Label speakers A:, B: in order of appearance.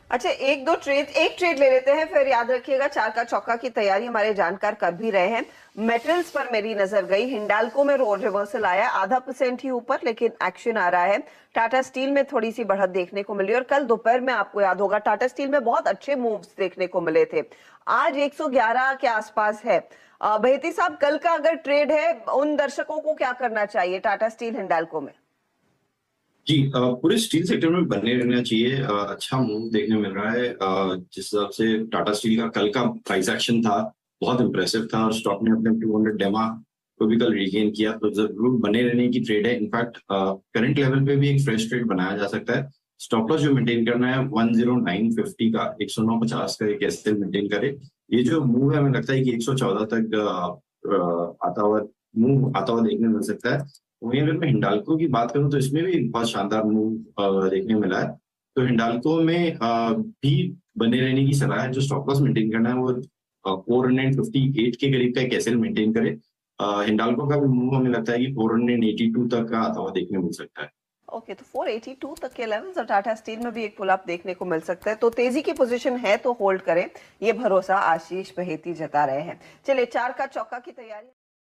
A: अच्छा, एक ट्रेड ले लेते हैं, फिर याद रखिएगा चार का चौका की तैयारी हमारे जानकार कर भी रहे हैं। मेटल्स पर मेरी नजर गई, हिंडाल्को में रोड रिवर्सल आया, ½ % ही ऊपर, लेकिन एक्शन आ रहा है। टाटा स्टील में थोड़ी सी बढ़त देखने को मिली, और कल दोपहर में आपको याद होगा टाटा स्टील में बहुत अच्छे मूव्स देखने को मिले थे। आज 111 के आसपास है। बहेती साहब, कल का अगर ट्रेड है, उन दर्शकों को क्या करना चाहिए टाटा स्टील हिंडाल्को में?
B: जी, पूरे स्टील सेक्टर में बने रहना चाहिए। अच्छा मूव देखने मिल रहा है। जिस हिसाब से टाटा स्टील का कल का प्राइस एक्शन था, बहुत इंप्रेसिव था, और स्टॉक ने अपने 200 डेमा को भी कल रिगेन किया, तो जरूर बने रहने की ट्रेड है। इनफैक्ट करंट लेवल पे भी एक फ्रेश ट्रेड बनाया जा सकता है। स्टॉप लॉस जो मेंटेन करना है 10950 का, 109.50 का एक एसएल मेंटेन करे। ये जो मूव है, हमें लगता है कि 114 तक आता हुआ मूव आता हुआ देखने मिल सकता है। वहीं अगर मैं हिंडाल्को की बात करूं, तो इसमें भी बहुत शानदार मूव देखने मिला है। तो हिंडाल्को में भी बने रहने की सलाह है। जो स्टॉप लॉस मेंटेन करना है वो 458 के करीब का एक एसएल मेंटेन करे। हिंडाल्को का भी मूव हमें लगता है कि 482 तक का आता हुआ देखने मिल सकता है।
A: ओके, तो 482 तक के लेवल्स, और टाटा स्टील में भी एक पुल अप देखने को मिल सकता है, तो तेजी की पोजीशन है तो होल्ड करें, ये भरोसा आशीष बहेती जता रहे हैं। चलिए, चार का चौका की तैयारी।